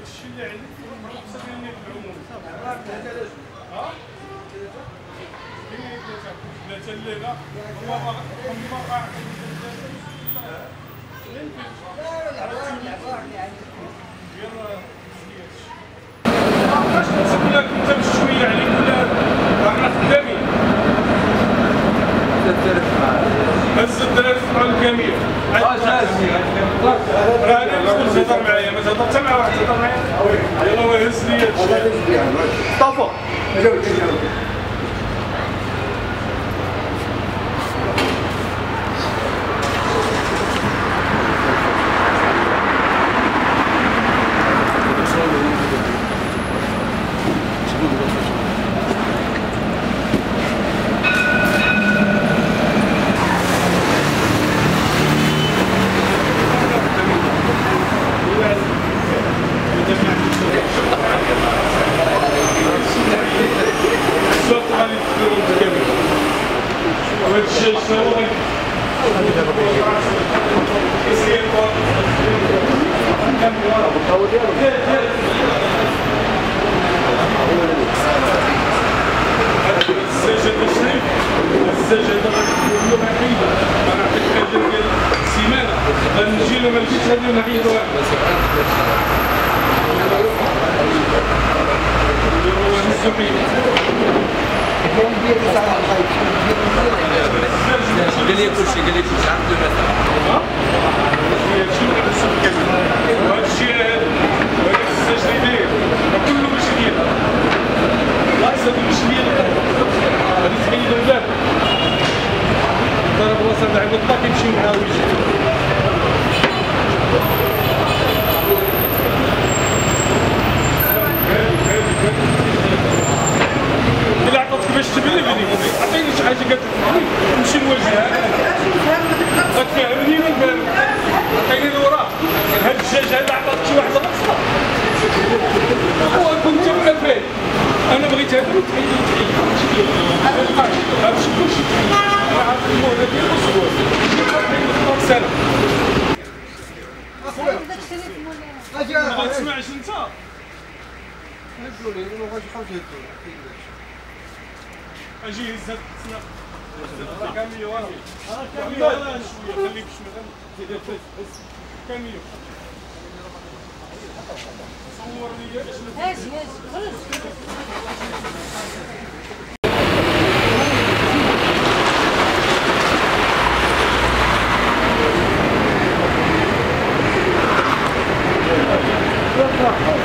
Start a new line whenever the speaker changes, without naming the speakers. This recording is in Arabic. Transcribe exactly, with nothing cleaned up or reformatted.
الشيء اللي عندك في الرخصه ديال العموم ها كاين ثلاثه الليله هو هما قاعد باش نسول لك انت بشويه عليك ولا رانا خدامين هز الدراري في الكامير اساسي راه انا مسؤول تهضر معايا ما تهضر حتى مع واحد تهضر معايا يلاه هز لي هادشي طفى السجاده غنقولوا بعيده غنعطيك اجل ديال سيمانه غنجي لو ما مشيتش هذه ونعيدوها قال لي كلشي قال لي كلشي عرفت المسألة هادشي اللي غنسب كامل وهادشي هذاك السجل اللي داير كله باش ديال اللايص هادو باش ديال غادي تحيد الباب ضرب وسط عند الطاق يمشي معاه ويجي إلا عطاتك باش تبني بني عطيني شي حاجة كتفهمني نمشي نواجهها غتفهمني ونفهم عطيني الوراق هاد الدجاج هذا عطاتك شي واحد راسها وكنت منفذ أنا بغيت هذا وتحيد وتحيد غنمشي كلشي تحيد أنا عارف المهلة ديال أسبوع شي سنة ما غتسمعش أنت هزوا لي ما بغاش يحاول يهزوا اجي هز هاد السناق كاميو راه كاميو راه شويه خليك شويه كاميو صورني هاز هاز خلاص